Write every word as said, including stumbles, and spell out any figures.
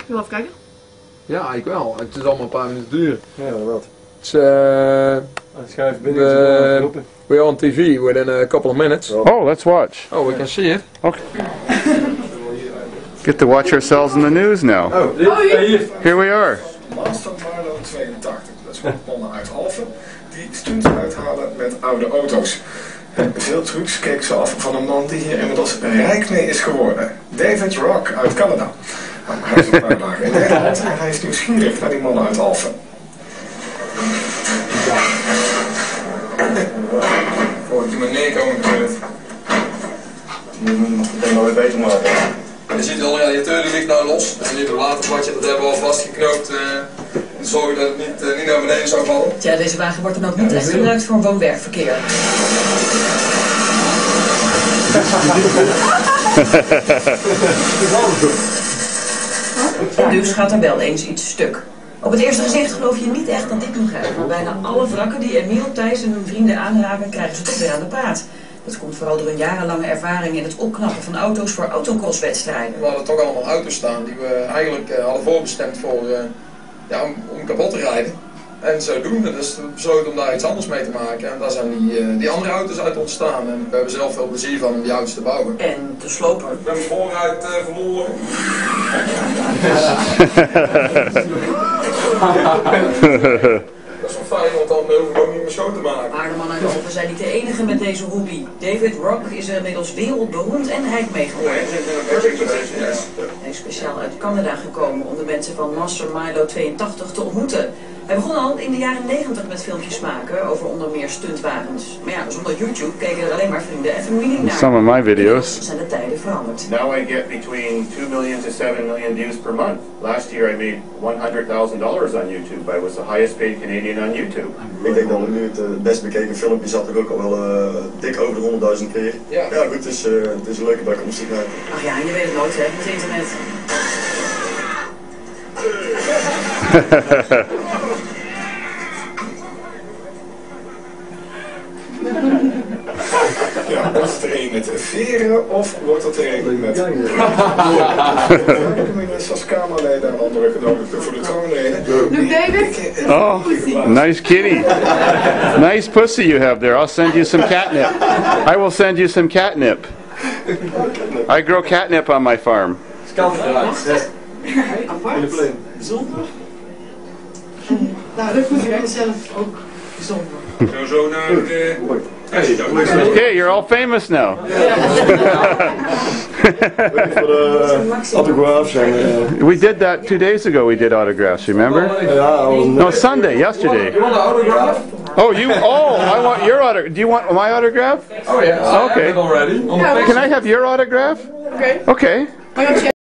je wel even kijken? Ja, ik wel. Het is allemaal een paar minuten duur. Ja, wat? It's, uh, Schuif binnen. the, we're on T V within a couple of minutes. Oh, let's watch. Oh, we can see it. Okay. Get to watch ourselves in the news now. Oh, dit, oh hier. Here we are. Master Milo tweeëntachtig, dat is gewoon mannen uit Alphen, die stunts uithalen met oude auto's. En veel trucs keek ze af van een man die hier inmiddels rijk mee is geworden. David Rock uit Canada. Nou, hij is een paar dagen in Nederland en hij is nieuwsgierig naar die mannen uit Alphen. Oh, ik doe mijn nek komen gebeurd. Ik denk dat we beter maken. Je ziet al, ja, je teuren ligt nou los. Dat is niet een waterplatje, dat hebben we al vastgeknoopt. Uh, zorgen dat het niet, uh, niet naar beneden zou vallen. Tja, deze wagen wordt dan ook niet echt gebruikt voor woon-werkverkeer. Dus gaat er wel eens iets stuk. Op het eerste gezicht geloof je niet echt dat dit nog gaat, maar bijna alle wrakken die Emiel, Thijs en hun vrienden aanraken, krijgen ze toch weer aan de praat. Dat komt vooral door een jarenlange ervaring in het opknappen van auto's voor autocrosswedstrijden. We hadden toch allemaal auto's staan die we eigenlijk uh, hadden voorbestemd voor, uh, ja, om, om kapot te rijden. En zodoende, dus we besloten om daar iets anders mee te maken. En daar zijn die, uh, die andere auto's uit ontstaan. En we hebben zelf veel plezier van om die auto's te bouwen. En te slopen. Ik ben mijn voorruit uh, verloren. Dat is wel fijn, want dan hoef ik ook niet meer schoon te maken. Maar de man uit Alphen zijn niet de enige met deze hobby. David Rock is er inmiddels wereldberoemd en rijk mee geworden. Hij is speciaal uit Canada gekomen om de mensen van Master Milo tweeëntachtig te ontmoeten. Hij begon al in de jaren negentig met filmpjes maken over onder meer stuntwagens. Maar ja, zonder YouTube keken er alleen maar vrienden en familie naar. Some of my videos. Zijn de tijden veranderd. Now I get between two million to seven million views per month. Last year I made one hundred thousand dollars on YouTube. I was the highest paid Canadian on YouTube. Ik denk dat nu het uh, best bekeken filmpje zat er ook al wel uh, dik over de honderdduizend keer. Ja, ja goed, het is, uh, het is een leuke bijkomst. Ach ja, je weet het nooit hè, met internet. Ja, wordt het er een met veren of wordt het er een met... Zoals Kamerleden en andere genodigden voor de troonrede. Look, David. Oh, nice kitty. Nice pussy you have there. I'll send you some catnip. I will send you some catnip. I grow catnip on my farm. Apart. Bijzonder. Nou, dat moet je wel zelf ook bijzonder. Zo zo naar de... Okay, you're all famous now. Autographs en... We did that two days ago. We did autographs. Remember? No, Sunday, yesterday. You want an autograph? Oh, you. Oh, I want your autograph. Do you want my autograph? Oh yeah, I Okay. have it already. Can I have your autograph? Oké. Okay. Okay.